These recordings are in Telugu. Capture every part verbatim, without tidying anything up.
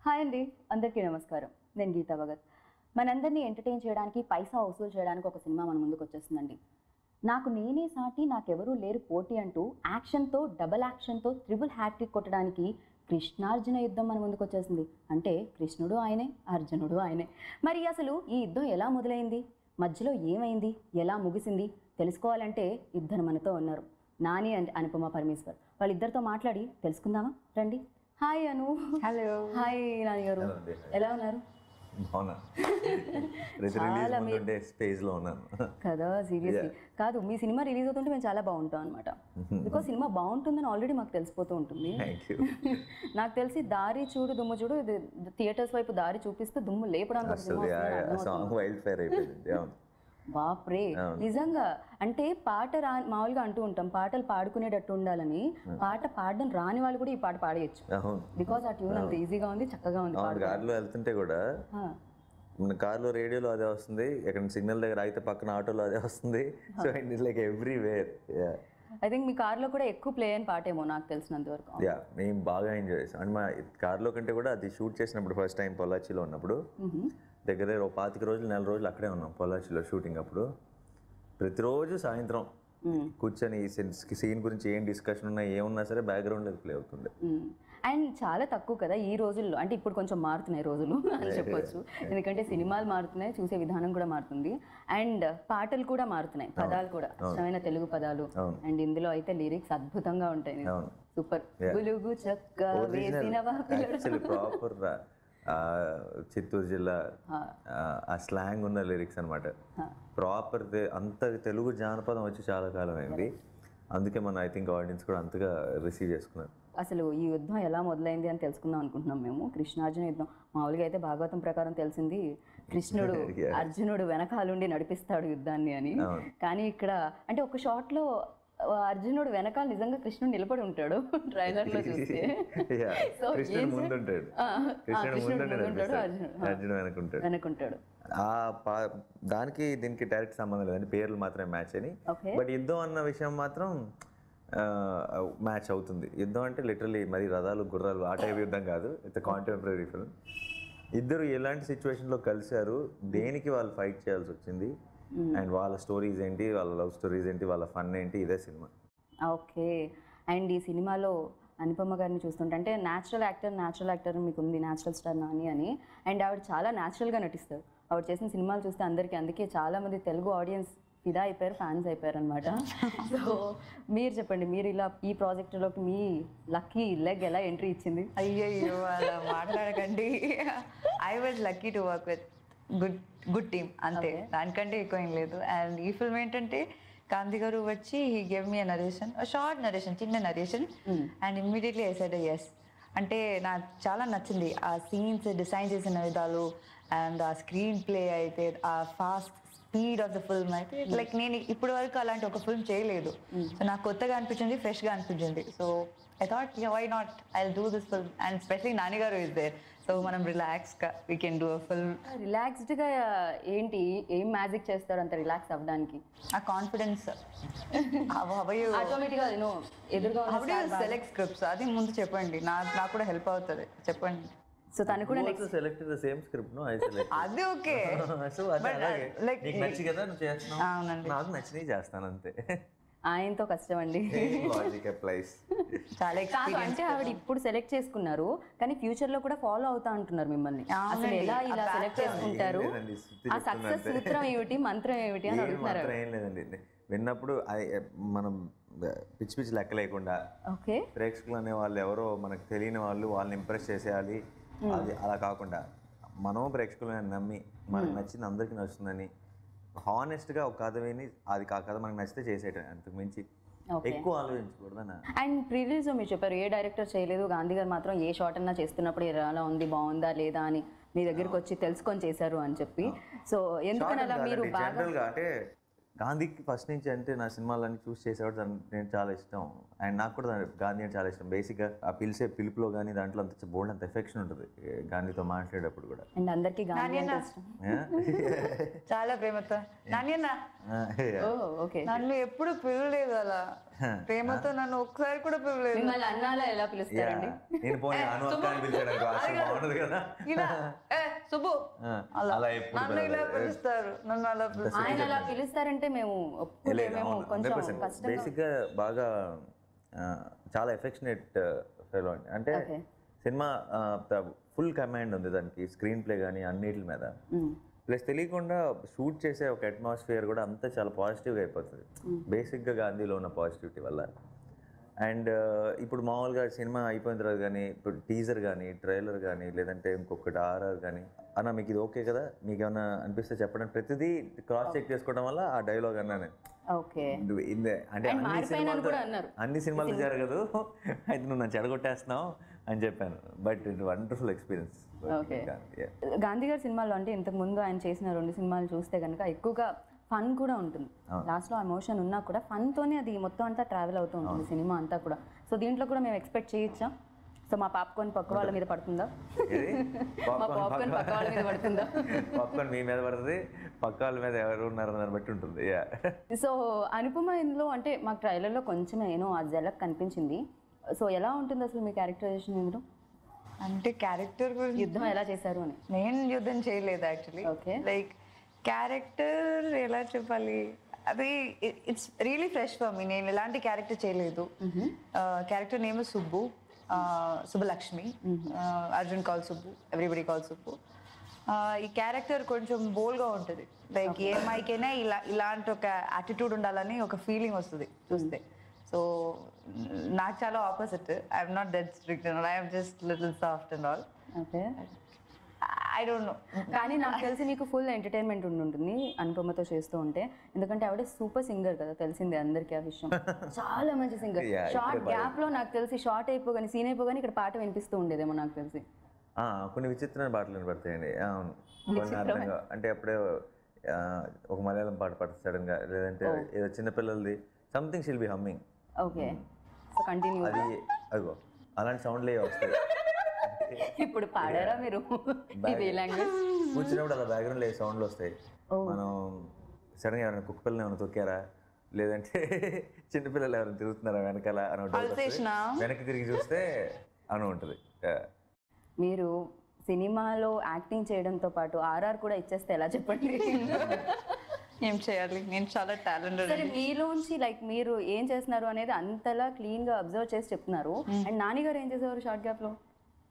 హాయ్ అండి, అందరికీ నమస్కారం. నేను గీతా భగత్. మనందరినీ ఎంటర్టైన్ చేయడానికి, పైసా వసూలు చేయడానికి ఒక సినిమా మన ముందుకు వచ్చేస్తుందండి. నాకు నేనే సాటి, నాకెవరూ లేరు పోటీ అంటూ యాక్షన్తో, డబల్ యాక్షన్తో త్రిబుల్ హ్యాట్రిక్ కొట్టడానికి కృష్ణార్జున యుద్ధం మన ముందుకు వచ్చేసింది. అంటే కృష్ణుడు ఆయనే, అర్జునుడు ఆయనే. మరి అసలు ఈ యుద్ధం ఎలా మొదలైంది, మధ్యలో ఏమైంది, ఎలా ముగిసింది తెలుసుకోవాలంటే ఇద్దరు మనతో ఉన్నారు, నాని అండ్ అనుపమ పరమేశ్వర్. వాళ్ళిద్దరితో మాట్లాడి తెలుసుకుందామా రండి. Hi Anu. Hello. Hi Nani garu, ఎలా ఉన్నారు? కదా, సీరియస్లీ కాదు, మీ సినిమా రిలీజ్ అవుతుంటే మేము చాలా బాగుంటాం అనమాట. బికాజ్ సినిమా బాగుంటుందని ఆల్రెడీ మాకు తెలిసిపోతూ ఉంటుంది. నాకు తెలిసి దారి చూడు దుమ్ము చూడు థియేటర్స్ వైపు దారి చూపిస్తూ దుమ్ము లేపడానికి బాప్రే, నిజంగా. అంటే పాట రా మామూలుగా అంటూ ఉంటాం పాటలు పాడుకునేటట్టు ఉండాలని, పాట పాడడం రాని వాళ్ళు కూడా ఈ పాట పాడేయచ్చు. బికాస్ ఆ ట్యూన్ అంత ఈజీగా ఉంది, చక్కగా ఉంది. కార్లో వెళ్తుంటే కూడా కార్లో రేడియోలో అదే వస్తుంది, ఎక్కడ సిగ్నల్ దగ్గర అయితే పక్కన ఆటోలో అదే వస్తుంది. So and it's like everywhere. I think మీ కార్లో కూడా ఎక్కువ ప్లే అయిన పాటేమో నాకు తెలిసినంత వరకు. యా, మేము బాగా ఎంజాయ్ చేసాం. అండ్ మా కార్లో కంటే కూడా అది షూట్ చేసినప్పుడు ఫస్ట్ టైం పొల్లాచిలో ఉన్నప్పుడు దగ్గర దగ్గర ఒక పాతిక రోజులు నెల రోజులు అక్కడే ఉన్నాం పొల్లాచిలో షూటింగ్ అప్పుడు. ప్రతిరోజు సాయంత్రం కూర్చొని సీన్ గురించి ఏం డిస్కషన్ ఉన్నా ఏమున్నా సరే బ్యాక్గ్రౌండ్లో ప్లే అవుతుండే. అండ్ చాలా తక్కువ కదా ఈ రోజుల్లో, అంటే ఇప్పుడు కొంచెం మారుతున్నాయి రోజులు అని చెప్పొచ్చు. ఎందుకంటే సినిమాలు మారుతున్నాయి, చూసే విధానం కూడా మారుతుంది, అండ్ పాటలు కూడా మారుతున్నాయి, పదాలు కూడా ఇష్టమైన తెలుగు పదాలు. అండ్ ఇందులో అయితే లిరిక్స్ అద్భుతంగా ఉంటాయి, సూపర్. గులుగు చక్క వేసిన ప్రాపర్ చిత్తూరు జిల్లా ఆ స్లాంగ్ ఉన్న లిరిక్స్ అనమాట. ప్రాపర్ అంత తెలుగు జానపదం వచ్చి చాలా కాలం అయింది, అందుకే మన ఐ థింక్ ఆడియన్స్ కూడా అంతగా రిసీవ్ చేసుకున్నారు. అసలు ఈ యుద్ధం ఎలా మొదలైంది అని తెలుసుకుందాం అనుకుంటున్నాం మేము. కృష్ణార్జున యుద్ధం మామూలుగా అయితే భాగవతం ప్రకారం తెలిసింది కృష్ణుడు అర్జునుడు వెనకాలుండి నడిపిస్తాడు యుద్ధాన్ని అని. కానీ ఇక్కడ అంటే ఒక షాట్లో అర్జునుడు వెనకాల నిజంగా కృష్ణుడు నిలబడి ఉంటాడు ట్రైలర్ లో చూస్తే. వెనకుంటాడు. దానికి దీనికి డైరెక్ట్ సంబంధం లేదండి, పేర్లు మాత్రమే మ్యాచ్ అని. బట్ యుద్ధం అన్న విషయం మాత్రం మ్యాచ్ అవుతుంది. యుద్ధం అంటే లిటరలీ మరి రథాలు గుర్రాలు ఆ టైప్ యుద్ధం కాదు, ఇట్స్ కాంటెంపరీ ఫిల్మ్. ఇద్దరు ఎలాంటి సిచ్యువేషన్లో కలిశారు, దేనికి వాళ్ళు ఫైట్ చేయాల్సి వచ్చింది, అండ్ వాళ్ళ స్టోరీస్ ఏంటి, వాళ్ళ లవ్ స్టోరీస్ ఏంటి, వాళ్ళ ఫన్ ఏంటి, ఇదే సినిమా. ఓకే. అండ్ ఈ సినిమాలో అనుపమ గారిని చూస్తుంటే, అంటే న్యాచురల్ యాక్టర్ న్యాచురల్ యాక్టర్ మీకు ఉంది, న్యాచురల్ స్టార్ నాని అని, అండ్ ఆవిడ చాలా న్యాచురల్గా నటిస్తారు. ఆవిడ చేసిన సినిమాలు చూస్తే అందరికీ, అందుకే చాలామంది తెలుగు ఆడియన్స్ ఫిదా అయిపోయారు, ఫ్యాన్స్ అయిపోయారు అనమాట. సో మీరు చెప్పండి, మీరు ఇలా ఈ ప్రాజెక్టులోకి మీ లక్కీ లెగ్ ఎలా ఎంట్రీ ఇచ్చింది? అయ్యయ్యో అలా మాట్లాడకండి. I was lucky to work with good good team, అంతే, దానికంటే ఎక్కువ ఏం లేదు. అండ్ ఈ ఫిల్మ్ ఏంటంటే కాంతి గారు వచ్చి he gave me narration, short narration, చిన్న narration, and immediately I said yes. అంటే నాకు చాలా నచ్చింది ఆ సీన్స్ డిజైన్ చేసిన విధాలు, అండ్ ఆ స్క్రీన్ ప్లే అయితే, ఆ fast speed of the film అయితే లైక్ నేను ఇప్పటి వరకు అలాంటి ఒక ఫిల్మ్ చేయలేదు. సో నాకు కొత్తగా అనిపించింది, ఫ్రెష్గా అనిపించింది. So I thought why not, I will do this film. And specially Nani garu is there, so మనం రిలాక్స్గా we can do a film. రిలాక్స్డ్గా ఏంటి, ఏం మ్యాజిక్ చేస్తారు అంత రిలాక్స్ అవ్వడానికి? ఆ కాన్ఫిడెన్స్ ఆటోమేటిక్గా ఎదురుగా సెలెక్ట్ స్క్రిప్ట్స్, అది ముందు చెప్పండి, నాకు నాకు కూడా హెల్ప్ అవుతుంది, చెప్పండి. సో తను కూడా select the same script no I select అది ఓకే. సో అది లైక్ నీకు నచ్చి కదా నువ్వు చేస్తున్నావు, అవునండి, నాకు నచ్చినవి చేస్తాను అంతే. ఆయనతో కష్టం అండి. Logic applies. చాలా కాదు, అంటే ఆవిడ ఇప్పుడు సెలెక్ట్ చేసుకున్నారు, కానీ ఫ్యూచర్ లో కూడా ఫాలో అవుతా అంటున్నారు మిమ్మల్ని. అసలు ఎలా ఇలా సెలెక్ట్ చేసుకుంటారు, ఆ సక్సెస్ సూత్రం ఏమిటి, మంత్రం ఏమిటి అని అడుగుతున్నారు. ఏం లేదండి, విన్నప్పుడు మనం పిచ్చి పిచ్చి లెక్క లేకుండా, ప్రేక్షకులు అనే వాళ్ళు ఎవరో మనకు తెలియని వాళ్ళు, వాళ్ళని ఇంప్రెస్ చేసేయాలి, అది అలా కాకుండా మనం ప్రేక్షకులను నమ్మి మనకు నచ్చింది అందరికీ నచ్చుతుందని హానెస్ట్గా ఒక కథ విని అది కా కథ మనకు నచ్చితే చేసేయటం, అంతకు మించి ఎక్కువ ఆలోచించకూడదని. అండ్ ప్రీ రిలీజ్లో మీరు చెప్పారు ఏ డైరెక్టర్ చేయలేదు, గాంధీ గారు మాత్రం ఏ షాట్ అన్నా చేస్తున్నప్పుడు ఎలా ఉంది, బాగుందా లేదా అని మీ దగ్గరికి వచ్చి తెలుసుకొని చేశారు అని చెప్పి. సో ఎందుకని అలా మీరు జనరల్గా అంటే గాంధీకి ఫస్ట్ నుంచి అంటే నా సినిమాలన్నీ చూస్ చేసేవాడు దాన్ని నేను చాలా ఇష్టం అండ్ నాకు కూడా దాని- గాంధీ అంటే చాలా ఇష్టం. బేసిక్గా ఆ పిలిచే పిలుపులో కానీ దాంట్లో అంత బోల్డ్ అంత ఎఫెక్షన్ ఉంటుంది గాంధీతో మాట్లాడేటప్పుడు కూడా. అండ్ అందరికీ గాంధీ నాన్యన్న. అంటే ఇష్టం. చాలా ప్రేమతో నాన్యన్న ఓ ఓకే. నన్ను ఎప్పుడు పిలవలేదు అలా ప్రేమతో, నన్ను ఒక్కసారి కూడా పిలవలేదు. మిమ్మల్ని అన్నాలో ఎలా పిలుస్తారండి? నేను పోనీ అను అక్క అని పిలిచాడు బాగుండదు కదా. ఇలా ఏ సుబ్బు ఆ, అలా అలా ఎప్పుడు నన్ను ఇలా పిలుస్తారు, నన్ను అలా పిలుస్తారు. ఆయన అలా పిలుస్తారంటే మేము ఒప్పుకోలేమేమో, కొంచెం కష్టంగా. బేసిక్గా బాగా ఆ, చాలా ఎఫెక్షనేట్ ఫెలో అండి. అంటే Okay. సినిమా ఫుల్ కమాండ్ ఉంది దానికి, స్క్రీన్ ప్లే కానీ అన్నిటి మీద. మ్మ్. ప్లస్ తెలియకుండా షూట్ చేసే ఒక అట్మాస్ఫియర్ కూడా అంతా చాలా పాజిటివ్గా అయిపోతుంది బేసిక్గా గాంధీలో ఉన్న పాజిటివిటీ వల్ల. అండ్ ఇప్పుడు మామూలుగా సినిమా అయిపోయిన తర్వాత కానీ ఇప్పుడు టీజర్ కానీ ట్రైలర్ కానీ లేదంటే ఇంకొకటి ఆర్ఆర్ కానీ అన్న మీకు ఇది ఓకే కదా, మీకు ఏమైనా అనిపిస్తే చెప్పడం, ప్రతిదీ క్రాస్ చెక్ చేసుకోవడం వల్ల ఆ డైలాగ్ అన్నా నేను ఓకే. నువ్వు ఇందే అంటే And అన్ని మారిపోయినాను సినిమాలు కూడా అన్నారు. అన్ని సినిమాలు జరగదు అయితే నువ్వు నన్ను చెడగొట్టేస్తున్నావు అని చెప్పాను. But it wonderful experience. Okay. Gandhi గారి సినిమాల్లో అంటే ఇంతకు ముందు ఆయన చేసిన రెండు సినిమాలు చూస్తే కనుక ఎక్కువగా ఫన్ కూడా ఉంటుంది. లాస్ట్లో ఎమోషన్ ఉన్నా కూడా ఫన్ తోనే అది మొత్తం అంతా ట్రావెల్ అవుతూ ఉంటుంది సినిమా అంతా కూడా. సో దీంట్లో కూడా మేము ఎక్స్పెక్ట్ చేయొచ్చా? సో మా పాప్కార్న్ పక్క వాళ్ళ మీద పడుతుందా? మా పాప్కార్న్ పక్క వాళ్ళ మీద పడుతుందా? పాప్కార్న్ మీ మీద పడుతుంది, పక్క వాళ్ళ మీద ఎవరు ఉన్నారు దాన్ని బట్టి ఉంటుంది. సో అనుపమ ఇందులో అంటే మాకు ట్రైలర్లో కొంచెం ఏనో ఆ జలక్ కనిపించింది. సో ఎలా ఉంటుంది అసలు మీ క్యారెక్టరైజేషన్ ఇందులో? అంటే క్యారెక్టర్ గురించి యుద్ధం ఎలా చేశారు అని. నేను యుద్ధం చేయలేదు యాక్చువల్లీ. Okay. లైక్ క్యారెక్టర్ ఎలా చెప్పాలి, అది it's really fresh for me. నేను ఎలాంటి క్యారెక్టర్ చేయలేదు. Character name Subbu, Subbalakshmi, Arjun call Subbu, everybody call Subbu. ఈ క్యారెక్టర్ కొంచెం బోల్డ్గా ఉంటుంది. లైక్ ఏ మైకైనా ఇలా ఇలాంటి ఒక యాటిట్యూడ్ ఉండాలని ఒక ఫీలింగ్ వస్తుంది చూస్తే. సో నాకు చాలా opposite. I'm not that strict and I'm just little soft and all. Okay. I don't know. కానీ నాకు తెలిసి నీకు ఫుల్ ఎంటర్టైన్మెంట్ ఉండుంటుంది అనుపమతో చేస్తూ ఉంటే, ఎందుకంటే ఆవిడ సూపర్ సింగర్ కదా, తెలిసిందే అందరికీ ఆ విషయం. చాలా మంచి సింగర్. Yeah, షార్ట్ గ్యాప్ లో నాకు తెలిసి షార్ట్ అయిపోగానే సీన్ అయిపోగానే ఇక్కడ పాట వినిపిస్తూ ఉండేదేమో నాకు తెలిసి. ఆ, కొన్ని విచిత్రమైన పాటలు వినపడతాయండి. అవును, కొన్ని అర్థంగా అంటే అప్పుడే ఆ, ఒక మలయాళం పాట పాడుతుంది సడన్ గా, లేదంటే ఏదో చిన్నపిల్లలది something she'll be humming. Okay. So continue. అది అదిగో అలాంటి సౌండ్లే వస్తాయి. ఇప్పుడు పాడారా మీరు ఇది లాంగ్వేజ్? కూర్చున్నప్పుడు అలా బ్యాక్గ్రౌండ్ లో సౌండ్లు వస్తాయి. మనం సడన్గా ఎవరైనా కుక్క పిల్లని ఏమైనా తొక్కారా, లేదంటే చిన్నపిల్లలు ఎవరైనా తిరుగుతున్నారా వెనకాల అని ఒకటి వస్తుంది. వెనక్కి తిరిగి చూస్తే అని ఉంటుంది. మీరు సినిమాలో యాక్టింగ్ చేయడంతో పాటు ఆర్ఆర్ కూడా ఇచ్చేస్తే ఎలా చెప్పండి? ఏం చేయాలి, నేను చాలా టాలెంటెడ్. సరే, మీలోంచి లైక్ మీరు ఏం చేస్తున్నారు అనేది అంతలా క్లీన్ గా అబ్జర్వ్ చేసి చెప్తున్నారు. అండ్ నానిగారు ఏం చేసేవారు షార్ట్ గ్యాప్ లో?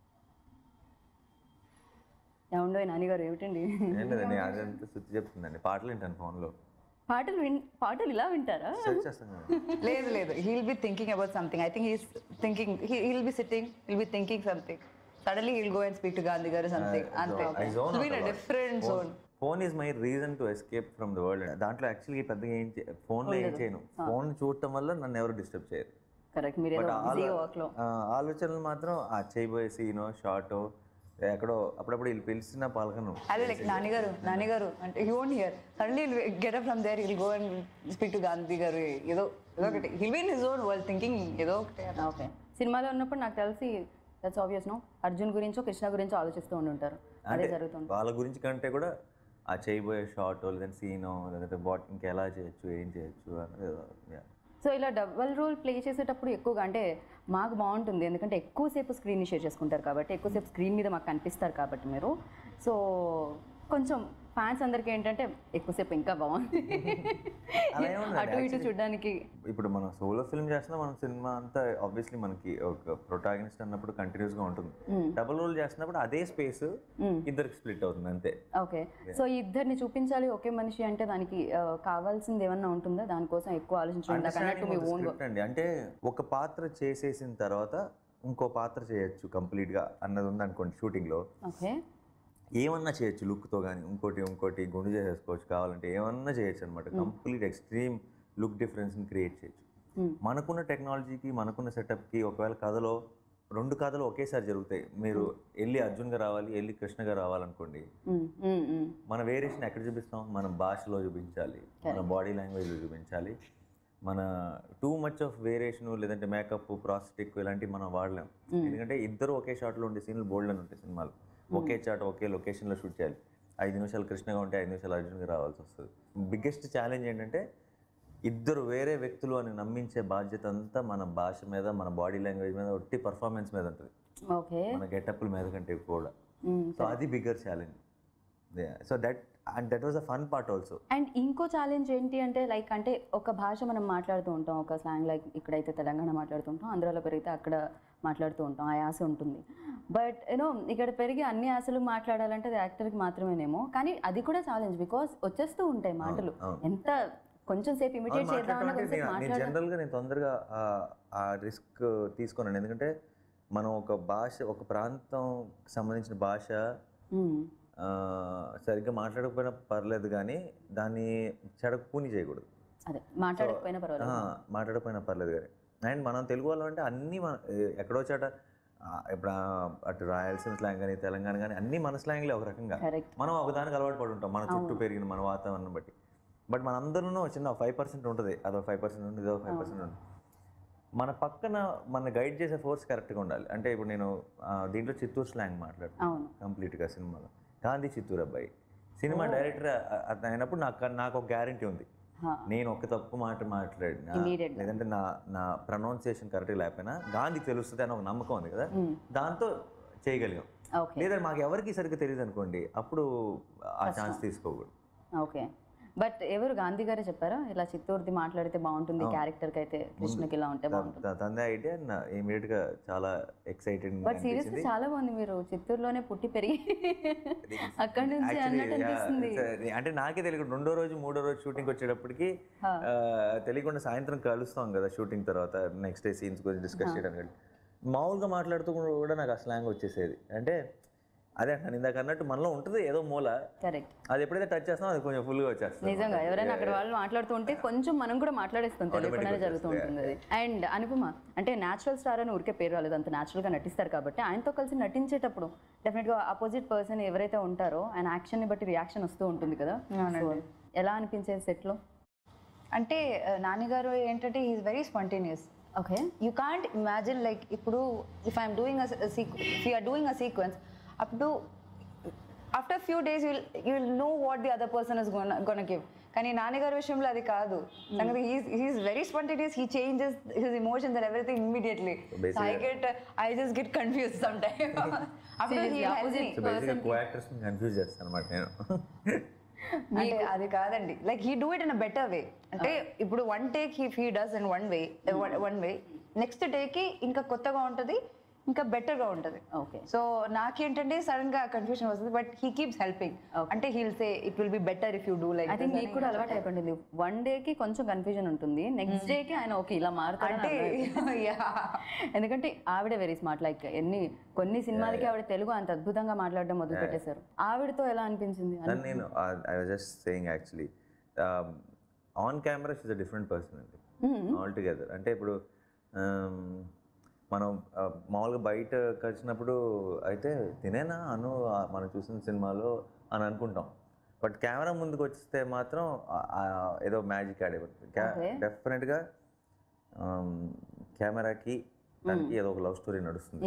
ఏముండో నానిగారు ఏమిటండి? ఏంటండి అదంతా శుద్ధి చెప్తుందండి. పాటలు వింటాను ఫోన్లో. పాటలు విన్ పాటలు ఇలా వింటారా? సెర్చ్ చేస్తాను కదా. లేదు లేదు, he'll be thinking about something. I think he's thinking, he'll be sitting, he'll be thinking something. Suddenly he'll go and speak to Gandhi garu something. అంతే. I zone out in a lot. Different zone. Phone is my reason to escape from the world. దాంట్లో యాక్చువల్గా పెద్దగా ఏం ఫోన్లో ఏం చేయను. ఫోన్ చూడటం వల్ల నన్ను ఎవరు డిస్టర్బ్ చేయరు. కరెక్ట్. మీరు ఏదో బిజీ వర్క్ లో. ఆ, ఆలోచనలు మాత్రం ఆ చేయబోయే సీనో షార్టో ఎక్కడో అప్పుడప్పుడు వీళ్ళు పిలిచిన పాల్గొను. అదే లైక్ నానిగారు నానిగారు అంటే he won't hear. Suddenly get up from there, he'll go and speak to Gandhi garu. ఏదో ఏదో ఒకటి he'll be in his own world thinking ఏదో ఒకటి. ఓకే. సినిమాలో ఉన్నప్పుడు నాకు తెలిసి దట్స్ ఆబ్వియస్ నో, అర్జున్ గురించో కృష్ణ గురించో ఆలోచిస్తూ ఉండి ఉంటారు. అదే జరుగుతుంది. వాళ్ళ గురించి కంటే కూడా ఆ చేయబోయే షార్టో లేదంటే సీనో లేదంటే బాట్ ఇంకెలా చేయొచ్చు ఏం చేయొచ్చు అనేది. సో ఇలా డబల్ రోల్ ప్లే చేసేటప్పుడు ఎక్కువగా అంటే మాకు బాగుంటుంది, ఎందుకంటే ఎక్కువసేపు స్క్రీన్ని షేర్ చేసుకుంటారు కాబట్టి, ఎక్కువసేపు స్క్రీన్ మీద మాకు కనిపిస్తారు కాబట్టి మీరు. సో కొంచెం ఫ్యాన్స్ అందరికీ ఏంటంటే ఎక్కువసేపు ఇంకా బాగుంది అటు ఇటు చూడడానికి. ఇప్పుడు మనం సోలో ఫిల్మ్ చేస్తున్నా మనం సినిమా అంతా ఆబ్వియస్లీ మనకి ఒక ప్రొటాగనిస్ట్ అన్నప్పుడు కంటిన్యూస్ గా ఉంటుంది. డబుల్ రోల్ చేస్తున్నప్పుడు అదే స్పేస్ ఇద్దరికి స్ప్లిట్ అవుతుంది అంతే. ఓకే. సో ఇద్దరిని చూపించాలి ఒకే మనిషి అంటే దానికి కావాల్సింది ఏమన్నా ఉంటుందా? దానికోసం ఎక్కువ ఆలోచించండి. అంటే ఒక పాత్ర చేసేసిన తర్వాత ఇంకో పాత్ర చేయొచ్చు కంప్లీట్ గా అన్నది ఉంది అనుకోండి షూటింగ్ లో. ఓకే. ఏమన్నా చేయొచ్చు లుక్తో కానీ, ఇంకోటి ఇంకోటి గుండు చేసేసుకోవచ్చు, కావాలంటే ఏమన్నా చేయొచ్చు అనమాట. కంప్లీట్ ఎక్స్ట్రీమ్ లుక్ డిఫరెన్స్ని క్రియేట్ చేయొచ్చు. మనకున్న టెక్నాలజీకి మనకున్న సెటప్కి ఒకవేళ కథలో రెండు కథలు ఒకేసారి జరుగుతాయి. మీరు వెళ్ళి అర్జున్గా రావాలి, వెళ్ళి కృష్ణగా రావాలనుకోండి, మన వేరియేషన్ ఎక్కడ చూపిస్తాం? మన భాషలో చూపించాలి, మన బాడీ లాంగ్వేజ్లో చూపించాలి. మన టూ మచ్ ఆఫ్ వేరియేషన్ లేదంటే మేకప్, ప్రాస్థెటిక్ ఇలాంటివి మనం వాడలేం. ఎందుకంటే ఇద్దరు ఒకే షాట్లో ఉండే సీన్లు బోల్డ్ అని ఉంటాయి సినిమాలు. ఒకే షాట్ ఒకే లొకేషన్లో షూట్ చేయాలి. ఐదు నిమిషాలు కృష్ణగా ఉంటే ఐదు నిమిషాలు అర్జున్గా రావాల్సి వస్తుంది. బిగ్గెస్ట్ ఛాలెంజ్ ఏంటంటే ఇద్దరు వేరే వ్యక్తులు అని నమ్మించే బాధ్యత అంతా మన భాష మీద, మన బాడీ లాంగ్వేజ్ మీద, ఒట్టి పర్ఫార్మెన్స్ మీద ఉంటుంది, మన గెటప్ల మీద కంటే కూడా. సో అది bigger challenge. So that and that was a fun part also. And ఇంకో ఛాలెంజ్ ఏంటి అంటే లైక్ అంటే ఒక భాష మనం మాట్లాడుతూ ఉంటాం, ఒక స్లాంగ్, లైక్ ఇక్కడైతే తెలంగాణ మాట్లాడుతుంటాం, ఆంధ్రాలో పెరిగితే అక్కడ మాట్లాడుతూ ఉంటాం, ఆ యాస ఉంటుంది. బట్ యూనో ఇక్కడ పెరిగి అన్ని యాసలు మాట్లాడాలంటే అది యాక్టర్కి మాత్రమేనేమో, కానీ అది కూడా ఛాలెంజ్ బికాస్ వచ్చేస్తూ ఉంటాయి మాటలు. ఎంత కొంచెం సేపు ఇమిటేట్ చేద్దామన్నా కొంచెం మాట్లాడాలి. జనరల్గా నేను తొందరగా ఆ రిస్క్ తీసుకున్నాను. ఎందుకంటే మనం ఒక భాష, ఒక ప్రాంతం సంబంధించిన భాష సరిగ్గా మాట్లాడకపోయినా పర్లేదు, కానీ దాన్ని చెడకు పూని చేయకూడదు. అదే మాట్లాడకపోయినా పర్వాలేదు, మాట్లాడకపోయినా పర్లేదు కానీ. అండ్ మనం తెలుగు వాళ్ళు అంటే అన్నీ మన ఎక్కడో చాట ఇప్పుడు అటు రాయలసీమ స్లాంగ్ కానీ తెలంగాణ కానీ అన్నీ మన స్లాంగ్లే ఒక రకంగా. మనం ఒకదానికి అలవాటు పడి ఉంటాం మన చుట్టూ పెరిగిన మన వాతావరణం బట్టి. బట్ మనందరూ చిన్న ఫైవ్ పర్సెంట్ ఉంటుంది, అదో ఫైవ్ పర్సెంట్ ఉంటుంది, ఇదో ఫైవ్ పర్సెంట్ ఉంటుంది. మన పక్కన మన గైడ్ చేసే ఫోర్స్ కరెక్ట్గా ఉండాలి. అంటే ఇప్పుడు నేను దీంట్లో చిత్తూరు స్లాంగ్ మాట్లాడుతాను కంప్లీట్గా సినిమాలో. గాంధీ చిత్తూరు అబ్బాయి సినిమా డైరెక్టర్ అయినప్పుడు నాకు నాకు ఒక గ్యారంటీ ఉంది, నేను ఒక్క తప్పు మాట మాట్లాడినా లేదంటే నా నా ప్రొనౌన్సియేషన్ కరెక్ట్గా లేకపోయినా గాంధీకి తెలుస్తుంది అని ఒక నమ్మకం ఉంది కదా, దాంతో చేయగలిగాం. లేదా మాకు ఎవరికి సరిగ్గా తెలియదు అనుకోండి, అప్పుడు ఆ ఛాన్స్ తీసుకోకూడదు. ఓకే, బట్ ఎవరు గాంధీ గారే చెప్పారా ఇలా చిత్తూరుది మాట్లాడితే బాగుంటుంది క్యారెక్టర్కి, అయితే కృష్ణకి ఇలా ఉంటే బాగుంటుంది? తందే ఐడియా ఇమీడియట్ గా చాలా ఎక్సైటెడ్. బట్ సీరియస్లీ చాలా బాగుంది, మీరు చిత్తూరులోనే పుట్టి పెరిగి అక్కడి నుంచి అన్నట్టు అనిపిస్తుంది. అంటే నాకే తెలియదు, రెండో రోజు మూడో రోజు షూటింగ్ వచ్చేటప్పటికి తెలియకుండా సాయంత్రం కలుస్తాం కదా షూటింగ్ తర్వాత, నెక్స్ట్ డే సీన్స్ గురించి డిస్కస్ చేయడానికి మామూలుగా మాట్లాడుతూ కూడా నాకు ఆ స్లాంగ్ వచ్చేసేది. అంటే అదే అంటాను ఇందాక అన్నట్టు మనలో ఉంటుంది ఏదో మూల, కరెక్ట్, అది ఎప్పుడైతే టచ్ చేస్తామో అది కొంచెం ఫుల్గా వచ్చేస్తుంది. నిజంగా ఎవరైనా అక్కడ వాళ్ళు మాట్లాడుతూ ఉంటే కొంచెం మనం కూడా మాట్లాడేస్తాం, తెలియకుండానే జరుగుతూ ఉంటుంది అది. అండ్ అనుపమ అంటే న్యాచురల్ స్టార్ అని ఊరికే పేరు రాలేదు, అంత న్యాచురల్గా నటిస్తారు కాబట్టి ఆయనతో కలిసి నటించేటప్పుడు డెఫినెట్గా ఆపోజిట్ పర్సన్ ఎవరైతే ఉంటారో ఆయన యాక్షన్ని బట్టి రియాక్షన్ వస్తూ ఉంటుంది కదా, ఎలా అనిపించేది సెట్లో? అంటే నాన్నగారు ఏంటంటే is very spontaneous. Okay, you can't imagine like ఇప్పుడు if I'm doing if you are doing a sequence అప్పుడు after few days you you will know what the other person is gone gone give. కానీ నాన్నగారి విషయంలో అది కాదు. సంగతి he's very spontaneous, he changes his emotions and everything immediately. So I get I just get confuse some time. అప్పుడు హీ హెల్ప్స్ మీ. బేసిక్గా కో యాక్టర్స్ ని కన్ఫ్యూజ్ చేస్తాను అన్నమాట నేను. అంటే అది కాదండి, like he do it in a better way. అంటే ఇప్పుడు one take he he does in one way one way next take ఇంకా కొత్తగా ఉంటుంది, ఇంకా బెటర్గా ఉంటుంది. ఓకే, సో నాకేంటంటే సడన్ గా కన్ఫ్యూజన్ వస్తుంది, బట్ హీ కీప్స్ హెల్పింగ్. అంటే he'll say it will be better if you do like. I think మీకు కూడా అలవాటు అయిపోయింది, వన్ డే కి కొంచెం కన్ఫ్యూజన్ ఉంటుంది, నెక్స్ట్ డే కి ఆయన ఓకే ఇలా మారుతారు. ఎందుకంటే ఆవిడ వెరీ స్మార్ట్, లైక్ ఎన్ని కొన్ని సినిమాలకి ఆవిడ తెలుగు అంత అద్భుతంగా మాట్లాడడం మొదలు పెట్టేశారు. ఆవిడతో ఎలా అనిపించింది? నేను I was just saying actually on camera she's a different person అండి ఆల్ టుగెదర్. అంటే ఇప్పుడు మనం మామూలుగా బయట కలిసినప్పుడు అయితే తినేనా అను మనం చూసిన సినిమాలో అని అనుకుంటాం, బట్ కెమెరా ముందుకు వస్తే మాత్రం ఏదో మ్యాజిక్ ఆడేపోతుంది. డెఫినెట్గా కెమెరాకి దానికి ఏదో ఒక లవ్ స్టోరీ నడుస్తుంది.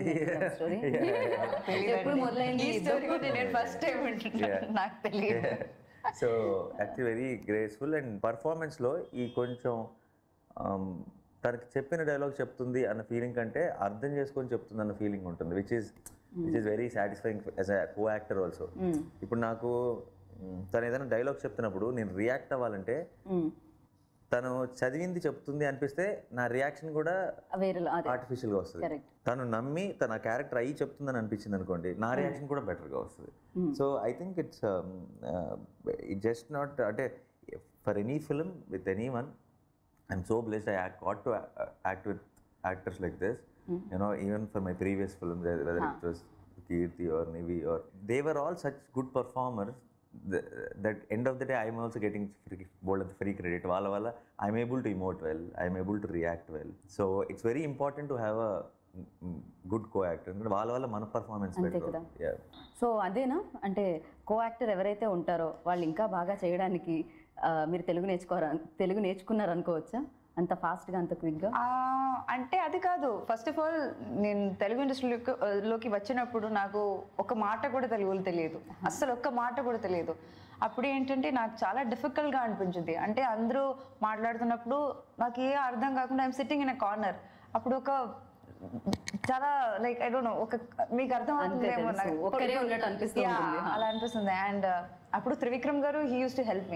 So actually very graceful and పర్ఫార్మెన్స్లో ఈ కొంచెం తనకి చెప్పిన డైలాగ్ చెప్తుంది అన్న ఫీలింగ్ కంటే అర్థం చేసుకొని చెప్తుంది అన్న ఫీలింగ్ ఉంటుంది, which is which is very satisfying as a co actor also. ఇప్పుడు నాకు తను ఏదైనా డైలాగ్ చెప్తున్నప్పుడు నేను రియాక్ట్ అవ్వాలంటే తను చదివింది చెప్తుంది అనిపిస్తే నా రియాక్షన్ కూడా ఆర్టిఫిషియల్గా వస్తుంది. తను నమ్మి తన క్యారెక్టర్ అయ్యి చెప్తుందని అనిపించింది అనుకోండి, నా రియాక్షన్ కూడా బెటర్గా వస్తుంది. So I think it's it just not అంటే for any film with any one I'm so blessed I got to act with actors like this. Mm. You know, even for my previous films, whether huh. it was Kirti or Nivi, or they were all such good performers the, that end of the day I'm also getting free, bold of free credit. Wala wala, I'm able to emote well, I'm able to react well. So it's very important to have a good co actor, ఎందుకంటే వాళ్ళ వల్ల మన పర్ఫార్మెన్స్ అంతే కదా. సో అదేనా అంటే కో యాక్టర్ ఎవరైతే ఉంటారో వాళ్ళు ఇంకా బాగా చేయడానికి ఆ, మీరు తెలుగు నేర్చుకోరా తెలుగు నేర్చుకున్నారు అనుకోవచ్చా అంత ఫాస్ట్గా అంత క్విక్గా? ఆ, అంటే అది కాదు. ఫస్ట్ ఆఫ్ ఆల్ నేను తెలుగు ఇండస్ట్రీలోకి లోకి వచ్చినప్పుడు నాకు ఒక మాట కూడా తెలుగులో తెలియదు, అస్సలు ఒక్క మాట కూడా తెలియదు. అప్పుడు ఏంటంటే నాకు చాలా డిఫికల్ట్గా అనిపించింది. అంటే అందరూ మాట్లాడుతున్నప్పుడు నాకు ఏ అర్థం కాకుండా I'm sitting in a corner. అప్పుడు ఒక చాలా లైక్ ఐ డోంట్ నో, ఒక మీకు అర్థం అవుతుందేమో నాకు, ఒక్కరే ఉన్నట్టు అనిపిస్తుంది. అలా అనిపిస్తుంది. అండ్ అప్పుడు Trivikram garu he use to help me.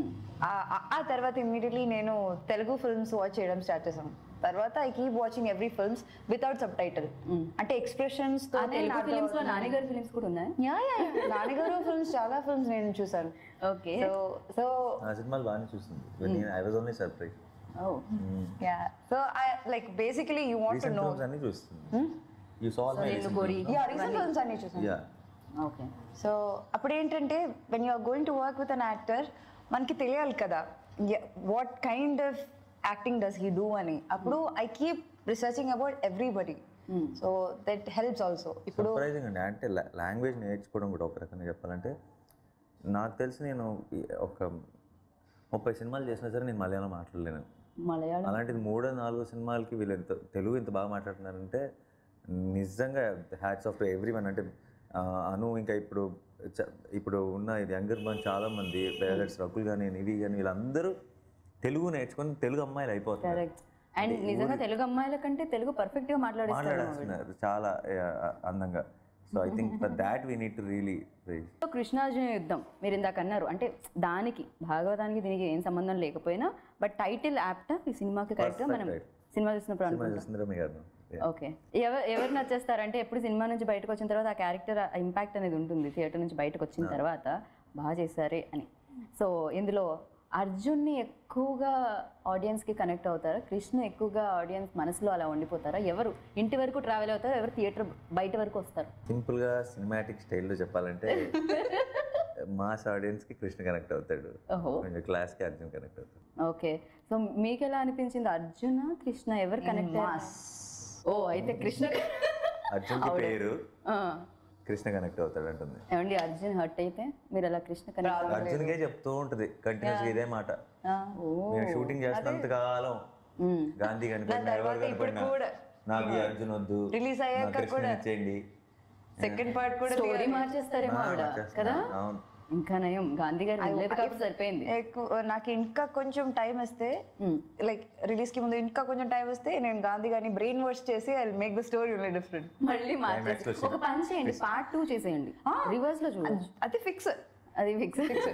ఆ తర్వాత ఇమ్మీడియట్లీ నేను తెలుగు ఫిల్మ్స్ వాచ్ చేయడం స్టార్ట్ చేశాను. తర్వాత I keep watching every films without subtitle. అంటే ఎక్స్ప్రెషన్స్ తో. తెలుగు ఫిలిమ్స్ లో నాన్నగారి ఫిలిమ్స్ కూడా ఉన్నాయి. యా యా నాన్నగారు ఫిల్మ్స్ చాలా ఫిల్మ్స్ నేను చూసాను. ఓకే. సో సో ఆ సినిమాలు బాగానే చూస్తుంది. I was only surprise. Oh yeah so I like basically you want to know. అన్ని చూస్తుంది. You saw all my yeah recent films అన్ని చూసాను. Yeah okay. సో అప్పుడు ఏంటంటే when you are going to work with an actor మనకి తెలియాలి కదా what kind of acting does he do అని. అప్పుడు I keep researching about everybody. So that helps also. ఇప్పుడు సర్ప్రైజింగ్ అండి. అంటే లాంగ్వేజ్ నేర్చుకోవడం కూడా ఒక రకంగా చెప్పాలంటే నాకు తెలిసి నేను ఒక ముప్పై సినిమాలు చేసినా సరే నేను మలయాళం మాట్లాడలేను. మలయాళం అలాంటిది మూడో నాలుగో సినిమాలకి వీళ్ళు ఎంత తెలుగు ఇంత బాగా మాట్లాడుతున్నారంటే నిజంగా hats off to every one. అంటే అను ఇంకా ఇప్పుడు ఇప్పుడు ఉన్న ఇది యంగర్ బంచ్ చాలా మంది డైరెక్టర్స్ రకుల్ కానీ నివి కానీ వీళ్ళందరూ తెలుగు నేర్చుకొని తెలుగు అమ్మాయిలు అయిపోతున్నారు. కరెక్ట్. అండ్ నిజంగా తెలుగు అమ్మాయిల కంటే తెలుగు పర్ఫెక్ట్ గా మాట్లాడేస్తున్నారు చాలా అందంగా. So I think for that we need to really praise. Krishnarjuna Yuddham మీరు ఇందాక అన్నారు, అంటే దానికి భాగవతానికి దీనికి ఏం సంబంధం లేకపోయినా బట్ టైటిల్ యాప్ట్ ఈ సినిమాకి కరెక్ట్ మనం సినిమా చూసినప్పుడు అనుకుంటాం. ఓకే. ఎవరు ఎవరు నచ్చేస్తారంటే ఎప్పుడు సినిమా నుంచి బయటకు వచ్చిన తర్వాత ఆ క్యారెక్టర్ ఇంపాక్ట్ అనేది ఉంటుంది థియేటర్ నుంచి బయటకు వచ్చిన తర్వాత బాగా చేశారే అని. సో ఇందులో అర్జున్ని ఎక్కువగా ఆడియన్స్కి కనెక్ట్ అవుతారా, కృష్ణ ఎక్కువగా ఆడియన్స్ మనసులో అలా ఉండిపోతారా? ఎవరు ఇంటి వరకు ట్రావెల్ అవుతారు, ఎవరు థియేటర్ బయట వరకు వస్తారు? సింపుల్గా సినిమాటిక్ స్టైల్లో చెప్పాలంటే మాస్ ఆడియన్స్కి కృష్ణ కనెక్ట్ అవుతాడు, కొంచెం క్లాస్కి అర్జున్ కనెక్ట్ అవుతాడు. ఓకే. సో మీకు ఎలా అనిపించింది, అర్జున కృష్ణ ఎవరు కనెక్ట్? ఓ అయితే కృష్ణ అర్జున్కి పేరు కృష్ణ కనెక్ట్ అవుతాడు అంటుంది. ఏమండి అర్జున్ హర్ట్ అయితే మీరు అలా కృష్ణ కనెక్ట్? అర్జున్కే చెప్తూ ఉంటుంది కంటిన్యూస్ ఇదే మాట. నేను షూటింగ్ చేస్తున్నంత కాలం గాంధీ కనిపెట్టిన ఎవరు కనిపెట్టినా నాకు ఈ అర్జున్ వద్దు, రిలీజ్ అయ్యాక కూడా ఇచ్చేయండి. సెకండ్ పార్ట్ కూడా స్టోరీ మార్చేస్తారేమో ఆవిడ కదా. అవును. ఇంకా నయం గాంధీ గారు వెళ్ళలేదు కాబట్టి సరిపోయింది. నాకు ఇంకా కొంచెం టైం ఇస్తే లైక్ రిలీజ్ కి ముందు ఇంకా కొంచెం టైం ఇస్తే నేను గాంధీ గారిని బ్రెయిన్ వాష్ చేసి I will make the story different. మళ్ళీ మార్చేసి ఒక పని చేయండి, పార్ట్ టూ చేసేయండి, రివర్స్ లో చూడొచ్చు. అది ఫిక్స్, అది ఫిక్స్ ఫిక్స్.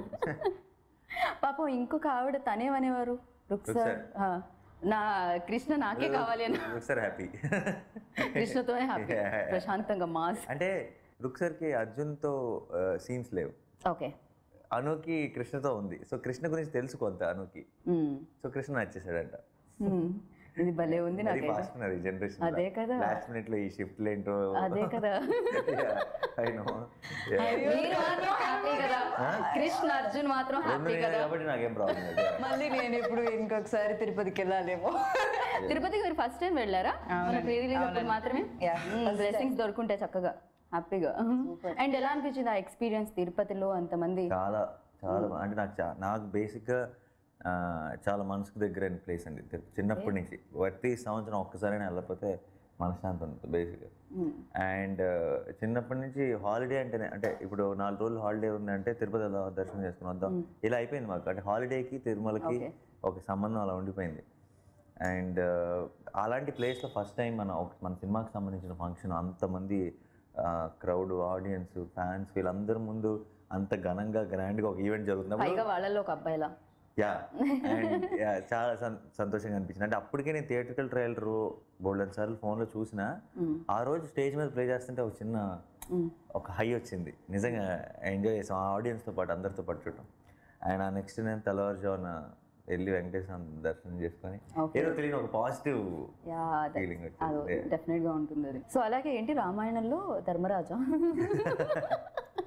పాపం ఇంకొక ఆవిడ తనేమనేవారు, రుక్సార్ నా కృష్ణ నాకే కావాలి అని. రుక్సార్ హ్యాపీ, కృష్ణతోనే హ్యాపీ, ప్రశాంతంగా మాస్. అంటే రుక్సార్కి అర్జున్తో సీన్స్ లేవు. ఓకే. అనుకి కృష్ణతో ఉంది. సో కృష్ణ గురించి తెలుసు కొంత అనుకి. సో కృష్ణ నచ్చేసాడంట. ఇది భలే ఉంది నాకు. ఈ జనరేషన్ అదే కదా, లాస్ట్ మినిట్ లో ఈ షిఫ్ట్ ఏంటో. అదే కదా. I know. మీరు మాత్రం హ్యాపీ కదా, కృష్ణ అర్జున్ మాత్రం హ్యాపీ కదా, కాబట్టి నాకేం ప్రాబ్లం లేదు. మళ్ళీ నేను ఇప్పుడు ఇంకొకసారి తిరుపతికి వెళ్ళాలేమో. తిరుపతికి మీరు ఫస్ట్ టైం వెళ్ళారా? మన ప్రీ రిలీజ్ అప్పుడు మాత్రమే. బ్లెస్సింగ్స్ దొరుకుంటాయి చక్కగా హ్యాపీగా. అండ్ ఎలా అనిపించింది ఆ ఎక్స్పీరియన్స్ తిరుపతిలో అంతమంది? చాలా చాలా అంటే నాకు నాకు బేసిక్గా చాలా మనసుకు దగ్గరైన ప్లేస్ అండి. చిన్నప్పటి నుంచి ప్రతి సంవత్సరం ఒక్కసారైనా వెళ్ళకపోతే మనశ్శాంతి ఉంటుంది బేసిక్గా. అండ్ చిన్నప్పటి నుంచి హాలిడే అంటేనే, అంటే ఇప్పుడు నాలుగు రోజులు హాలిడే ఉందంటే తిరుపతి వెళ్దాం, దర్శనం చేసుకుని వద్దాం, ఇలా అయిపోయింది మాకు. అంటే హాలిడేకి తిరుమలకి ఒక సంబంధం అలా ఉండిపోయింది. అండ్ అలాంటి ప్లేస్లో ఫస్ట్ టైం మన ఒక మన సినిమాకి సంబంధించిన ఫంక్షన్, అంతమంది క్రౌడ్, ఆడియన్స్, ఫ్యాన్స్, వీళ్ళందరి ముందు అంత ఘనంగా గ్రాండ్గా ఒక ఈవెంట్ జరుగుతున్నప్పుడు వాళ్ళలో ఒక అబ్బాయిలా యా అండ్ చాలా సంతోషంగా అనిపించింది. అంటే అప్పటికే నేను థియేట్రికల్ ట్రైలర్ గోల్డెన్ సార్లు ఫోన్లో చూసినా, ఆ రోజు స్టేజ్ మీద ప్లే చేస్తుంటే ఒక చిన్న ఒక హై వచ్చింది. నిజంగా ఎంజాయ్ చేసాం ఆ ఆడియన్స్తో పాటు, అందరితో పాటు చూడటం. అండ్ ఆ నెక్స్ట్ నేను తెల్లవారుజామున వెళ్ళి వెంకటేశ్వర దర్శనం చేసుకొని ఏదో తెలియని ఒక పాజిటివ్ ఫీలింగ్ వచ్చింది. డెఫినెట్ గా ఉంటుంది అది. సో అలాగే ఏంటి రామాయణంలో ధర్మరాజా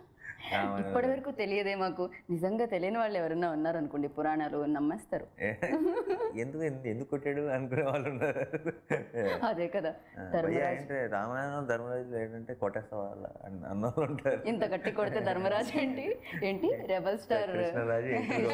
ఇప్పటి వరకు తెలియదే మాకు. నిజంగా తెలియని వాళ్ళు ఎవరైనా ఉన్నారు అనుకోండి, పురాణాలు నమ్మేస్తారు. ఎందుకు ఎందుకు కొట్టాడు అనుకునే వాళ్ళు ఉన్నారు. అదే కదా, అంటే రామాయణం ధర్మరాజు ఏంటంటే కొట్టేస్తా వాళ్ళ అన్న వాళ్ళు ఉంటారు. ఇంత గట్టి కొడితే ధర్మరాజు ఏంటి ఏంటి rebel star Krishnaraju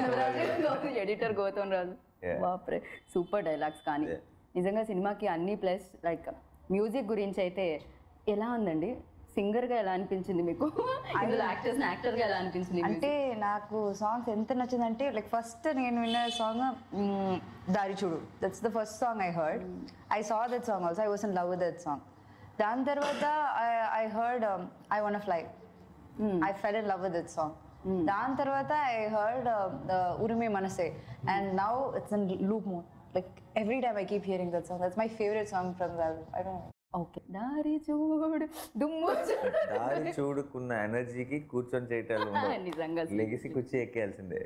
editor Gautham Raju. బాప్రే, సూపర్ డైలాగ్స్. కానీ నిజంగా సినిమాకి అన్ని ప్లస్ లైక్ మ్యూజిక్ గురించి అయితే ఎలా ఉందండి? సింగర్గా ఎలా అనిపించింది మీకు? అందులో యాక్టర్స్ యాక్టర్గా ఎలా అనిపించింది? అంటే నాకు సాంగ్స్ ఎంత నచ్చిందంటే లైక్ ఫస్ట్ నేను విన్న song Daari Choodu, that's the first song I heard. I saw that song also, I was in love with that song. దాని తర్వాత I heard I want fly, I fell in love with that song. దాని తర్వాత I heard Urime Manase, and now it's in loop mode. Like every time I keep hearing that song. That's my favorite song from the album. I don't know. Okay, Daari Choodu దుమ్ము దారి చూడుకున్న ఎనర్జీకి కూర్చొని చేయటాలు నిజంగా లెగసీ కూర్చి ఎక్కేయాల్సిందే,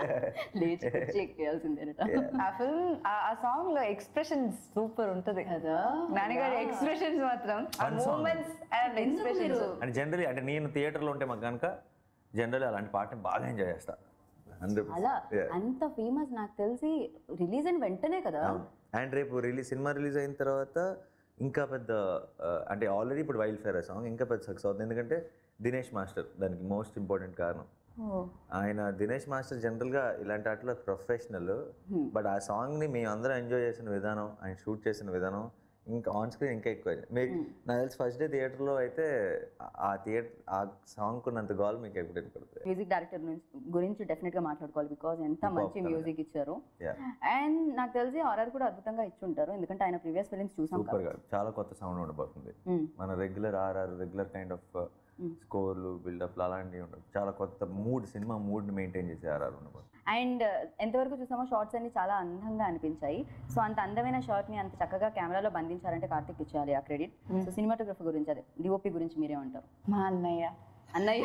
లేచి కూర్చి ఎక్కేయాల్సిందేనట. ఆ ఫిల్మ్ ఆ సాంగ్ లో ఎక్స్ప్రెషన్స్ సూపర్ ఉంటది కదా, నాన్నగారి ఎక్స్ప్రెషన్స్ మాత్రం, ఆ మూమెంట్స్ అండ్ ఎక్స్ప్రెషన్స్. అంటే జనరలీ అంటే నేను థియేటర్లో ఉంటే మాకు కనుక జనరలీ అలాంటి పాటని బాగా ఎంజాయ్ చేస్తా. అలా అంత ఫేమస్ నాకు తెలిసి రిలీజ్ అయిన వెంటనే కదా. అండ్ రేపు రిలీజ్ సినిమా రిలీజ్ అయిన తర్వాత ఇంకా పెద్ద అంటే ఆల్రెడీ ఇప్పుడు వైల్డ్ ఫైర్ సాంగ్ ఇంకా పెద్ద సక్సెస్ అవుతుంది. ఎందుకంటే దినేష్ మాస్టర్ దానికి మోస్ట్ ఇంపార్టెంట్ కారణం. ఆయన దినేష్ మాస్టర్ జనరల్గా ఇలాంటి వాటిలో ప్రొఫెషనల్, బట్ ఆ సాంగ్ని మేము అందరం ఎంజాయ్ చేసిన విధానం, ఆయన షూట్ చేసిన విధానం ఇంకా ఆన్ స్క్రీన్ ఇంకా ఎక్కువ. మీకు నాకు తెలిసి ఫస్ట్ డే థియేటర్లో అయితే ఆ థియేటర్ ఆ సాంగ్ కున్నంత గోల్ మీకు ఎప్పుడు పడుతుంది. మ్యూజిక్ డైరెక్టర్ గురించి డెఫినెట్గా మాట్లాడుకోవాలి, బికాజ్ ఎంత మంచి మ్యూజిక్ ఇచ్చారు. అండ్ నాకు తెలిసి హారర్ కూడా అద్భుతంగా ఇచ్చుంటారు, ఎందుకంటే ఆయన ప్రీవియస్ ఫిలిమ్స్ చూసాం. సూపర్గా చాలా కొత్త సౌండ్ ఉండబోతుంది. మన regular RR regular kind of స్కోర్లు బిల్డప్లు అలాంటివి ఉండవు, చాలా కొత్త మూడ్, సినిమా మూడ్ని మెయింటైన్ చేసే ఆర్ఆర్ ఉండబోతుంది. అండ్ ఎంతవరకు చూసామో షార్ట్స్ అన్ని చాలా అందంగా అనిపించాయి. సో అంత అందమైన షార్ట్ని అంత చక్కగా కెమెరాలో బంధించారంటే కార్తిక్ ఇచ్చేయాలి ఆ క్రెడిట్. సో సినిమాటోగ్రఫీ గురించి, అదే డిఓపి గురించి మీరేమంటారు? మా అన్నయ్య అన్నయ్య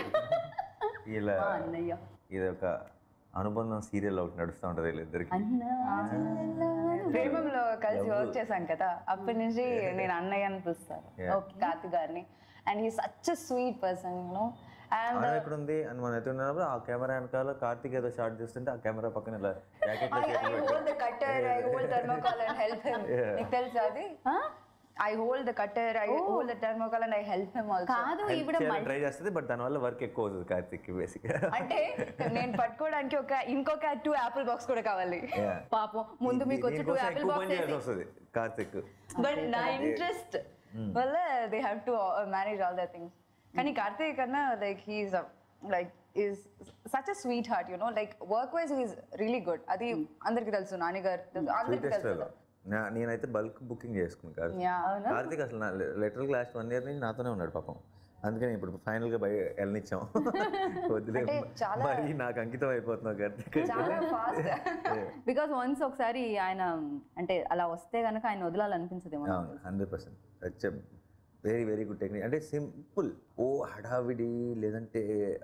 ఇలా అన్నయ్య ఇది ఒక అనుబంధం సీరియల్ ఒకటి నడుస్తూ ఉంటుంది వీళ్ళిద్దరికి. ప్రేమంలో కలిసి వర్క్ చేశాం కదా, అప్పటి నుంచి నేను అన్నయ్య అని పిలుస్తాను కార్తిక్ గారిని. And he such a sweet person, you know. And ఎక్కడ ఉంది అని మనం ఎత్తు ఉన్నప్పుడు ఆ కెమెరా వెనకాల కార్తిక్ ఏదో షాట్ చేస్తుంటే ఆ కెమెరా పక్కన ఇలా తెలుసా అది? I hold the cutter, I oh. hold the thermocol and I help him also. కాదు ఇవిడ ట్రై చేస్తుంది, బట్ దాని వల్ల వర్క్ ఎక్కువ అవుతుంది కార్తిక్ బేసిక్. అంటే నేను పట్టుకోవడానికి ఒక ఇంకొక టూ యాపిల్ బాక్స్ కూడా కావాలి. పాపం ముందు మీకు వచ్చి టూ యాపిల్ బాక్స్ వస్తుంది కార్తిక్, బట్ నా ఇంట్రెస్ట్ వల్ల they have to manage all the things. కానీ కార్తిక్ అన్న like he's like is such a sweet heart, you know. Like work wise he's really good, అది అందరికి తెలుసు, నాన్నగారు అందరికి తెలుసు. నేనైతే బల్క్ బుకింగ్ చేసుకున్నాను కార్తిక్. కార్తిక్ అసలు నా లిటరల్ లాస్ట్ వన్ ఇయర్ నుంచి నాతోనే ఉన్నాడు పాపం, అందుకని ఇప్పుడు ఫైనల్ గా బయ వెళ్ళనిచ్చాం. వద్దులే మరి నాకు అంకితం అయిపోతున్నావు కార్తిక్. బికాస్ వన్స్ ఒకసారి ఆయన అంటే అలా వస్తే కనుక ఆయన వదలాలనిపించదేమో. Hundred percent such very very good technique. అంటే సింపుల్, ఓ హడావిడి లేదంటే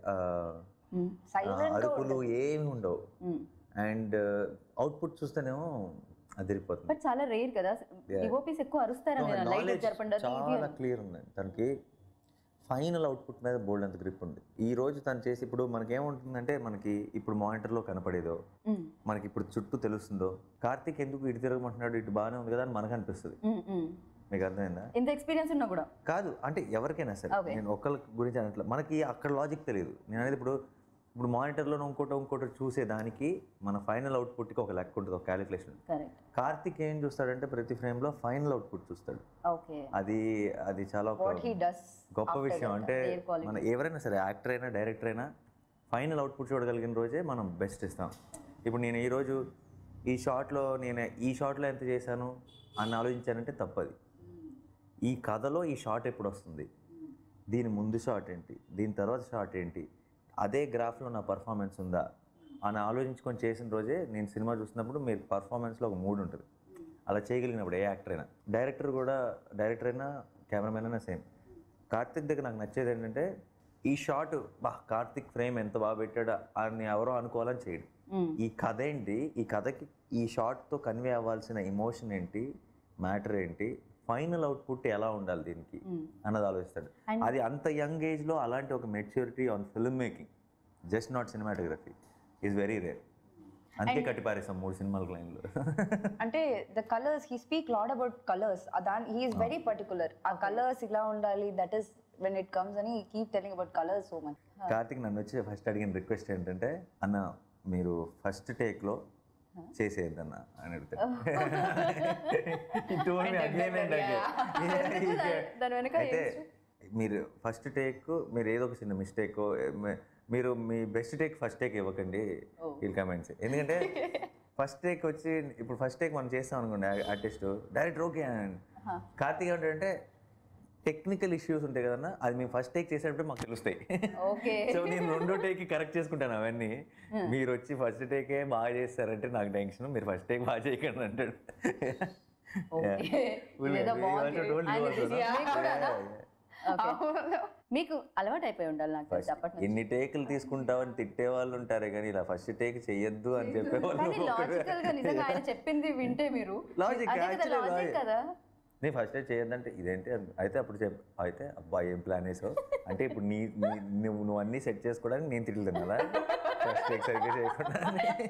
అరుపులు ఏమి ఉండవు, అండ్ అవుట్పుట్ చూస్తేనేమో అదిరిపోతుంది. బట్ చాలా రేర్ కదా డిఓపీస్ ఎక్కువ అరుస్తారా? చాలా క్లియర్ ఉంది తనకి, ఫైనల్ అవుట్పుట్ మీద బోల్డ్ అంత గ్రిప్ ఉంది. ఈ రోజు తను చేసి ఇప్పుడు మనకి ఏముంటుందంటే మనకి ఇప్పుడు మానిటర్లో కనపడేదో, మనకి ఇప్పుడు చుట్టూ తెలుస్తుందో, కార్తిక్ ఎందుకు ఇటు తిరగమంటున్నాడు ఇటు బాగానే ఉంది కదా అని మనకు అనిపిస్తుంది. మీకు అర్థమైందా? ఇంత ఎక్స్పీరియన్స్ ఉన్నా కూడా కాదు, అంటే ఎవరికైనా సరే, నేను ఒక్కరి గురించి అనట్లా, మనకి అక్కడ లాజిక్ తెలియదు. నేను అనేది ఇప్పుడు ఇప్పుడు మానిటర్లో ఇంకోటి ఇంకోటి చూసేదానికి మన ఫైనల్ అవుట్పుట్కి ఒక లెక్క ఉంటుంది, ఒక క్యాలిక్యులేషన్. కార్తిక్ ఏం చూస్తాడంటే ప్రతి ఫ్రేమ్లో ఫైనల్ అవుట్పుట్ చూస్తాడు. అది అది చాలా గొప్ప విషయం. అంటే మన ఎవరైనా సరే యాక్టర్ అయినా డైరెక్టర్ అయినా ఫైనల్ అవుట్పుట్ చూడగలిగిన రోజే మనం బెస్ట్ ఇస్తాం. ఇప్పుడు నేను ఈరోజు ఈ షాట్లో నేను ఈ షాట్లో ఎంత చేశాను అని ఆలోచించానంటే తప్పది. ఈ కథలో ఈ షాట్ ఎప్పుడు వస్తుంది, దీని ముందు షాట్ ఏంటి, దీని తర్వాత షాట్ ఏంటి, అదే గ్రాఫ్లో నా పర్ఫార్మెన్స్ ఉందా అని ఆలోచించుకొని చేసిన రోజే నేను సినిమా చూసినప్పుడు మీరు పర్ఫార్మెన్స్లో ఒక మూడ్ ఉంటుంది. అలా చేయగలిగినప్పుడు ఏ యాక్టర్ అయినా, డైరెక్టర్ కూడా, డైరెక్టర్ అయినా కెమెరామెన్ అయినా సేమ్. కార్తిక్ దగ్గర నాకు నచ్చేది ఏంటంటే ఈ షాట్ బా కార్తిక్ ఫ్రేమ్ ఎంత బాగా పెట్టాడా అని ఎవరో అనుకోవాలని చేయడు. ఈ కథ ఏంటి, ఈ కథకి ఈ షాట్తో కన్వే అవ్వాల్సిన ఎమోషన్ ఏంటి, మ్యాటర్ ఏంటి, ఫైనల్ అవుట్పుట్ ఎలా ఉండాలి దీనికి అన్నది ఆలోచిస్తాడు. అది అంత యంగ్ ఏజ్లో అలాంటి ఒక maturity on film making, just not cinematography, is very rare. అంతే కట్టిపారేసాం మూడు సినిమాల లైన్లో. అంటే the colours, he speak lot about colours, దాని హీ ఈస్ వెరీ పర్టికులర్. ఆ కలర్స్ ఇలా ఉండాలి, that is when it comes అని keep telling about colours so much. Karthik నన్ను వచ్చి ఫస్ట్ అడిగిన రిక్వెస్ట్ ఏంటంటే, అన్న మీరు ఫస్ట్ టేక్లో చేసేద్దన్న అని అడుగుతాడు. అయితే మీరు ఫస్ట్ టేక్ మీరు ఏదో ఒక చిన్న మిస్టేక్, మీరు మీ బెస్ట్ టేక్ ఫస్ట్ టేక్ ఇవ్వకండి వీల్ కమెంట్స్. ఎందుకంటే ఫస్ట్ టేక్ వచ్చి ఇప్పుడు ఫస్ట్ టేక్ మనం చేస్తాం అనుకోండి ఆర్టిస్ట్ డైరెక్టర్ ఓకే అని, కార్తీక్ ఏంటంటే టెక్నికల్ ఇష్యూస్ ఉంటాయి కదన్నా, అది మేము ఫస్ట్ టేక్ చేసేటప్పుడు మాకు తెలుస్తాయి. సో నేను రెండో టేక్ కరెక్ట్ చేసుకుంటాను అవన్నీ. మీరు వచ్చి ఫస్ట్ టేకే బాగా చేస్తారంటే నాకు టెన్షన్, మీరు ఫస్ట్ టేక్ బాగా చేయకండి అంటాడు. మీకు అలవాటు అయిపోయి ఉండాలి నాకు చెప్పండి. ఎన్ని టేకులు తీసుకుంటావని తిట్టే వాళ్ళు ఉంటారే కానీ ఇలా ఫస్ట్ టేక్ చెయ్యొద్దు అని చెప్పేవాళ్ళు. లాజికల్ గా నిజంగా ఆయన చెప్పింది వింటే మీరు లాజిక్ కదా, నేను ఫస్ట్ టైం చేయొద్దంటే ఇదేంటి అయితే అప్పుడు చెప్ అయితే అబ్బా ఏం ప్లాన్ వేసావు అంటే ఇప్పుడు నీ నువ్వు నువ్వు అన్నీ సెట్ చేసుకోవడానికి నేను తిట్లు తినాలా ఫస్ట్ టేక్ సరిగ్గా చేయకుండా.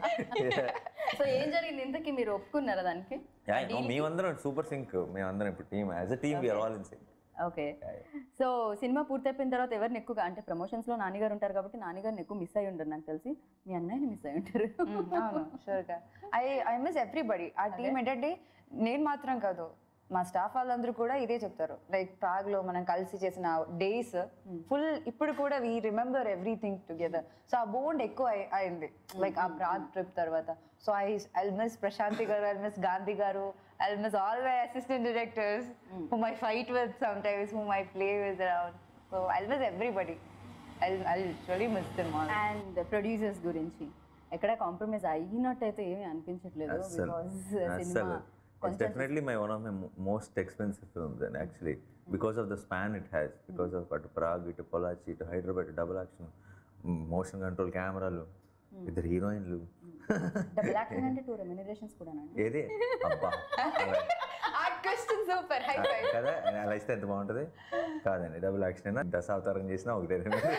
సో ఏం జరిగింది ఇంతకీ, మీరు ఒప్పుకున్నారా దానికి? మేమందరం సూపర్ సింక్, మేమందరం ఇప్పుడు team as a team we are all in sync. Okay. So cinema పూర్తయిపోయిన తర్వాత ఎవరిని ఎక్కువగా, అంటే ప్రమోషన్స్లో నాన్నగారు ఉంటారు కాబట్టి నాన్నగారిని ఎక్కువ మిస్ అయ్యి ఉంటారు నాకు తెలిసి, మీ అన్నయ్యని మిస్ అయ్యి ఉంటారు. అవును షూర్గా. I I miss everybody. ఆ టీమ్ ఏంటంటే నేను మాత్రం కాదు, మా స్టాఫ్ వాళ్ళందరూ కూడా ఇదే చెప్తారు. లైక్ ప్రాగ్లో మనం కలిసి చేసిన డేస్ ఫుల్ ఇప్పుడు కూడా we remember everything together. So ఆ బోండ్ ఎక్కువ అయింది లైక్ ఆ ప్రాగ్ ట్రిప్ తర్వాత. So I I miss Prashanti garu, I miss Gandhi garu, I miss all my assistant directors whom I fight with sometimes, whom I play with around. So I miss everybody. I'll I'll literally miss them all. And producers గురించి ఎక్కడ కాంప్రమైజ్ అయినట్టయితే ఏమీ అనిపించట్లేదు, because cinema It's definitely my one of my most expensive films, and actually because of the span it has, because of అటు ప్రాగ్, ఇటు పొలాచి, ఇటు Hyderabad, double action, motion control కెమెరాలు, ఇద్దరు హీరోయిన్లు. డబుల్ యాక్షన్ అంటే టూ రెమ్యునరేషన్స్ కూడానండి. ఏది అబ్బా ఆ క్వశ్చన్ సూపర్ హై ఫైవ్ కదా, అలా ఇస్తే ఎంత బాగుంటుంది కాదండి. డబుల్ యాక్షన్ అయినా దశావతారం చేసినా ఒకటే.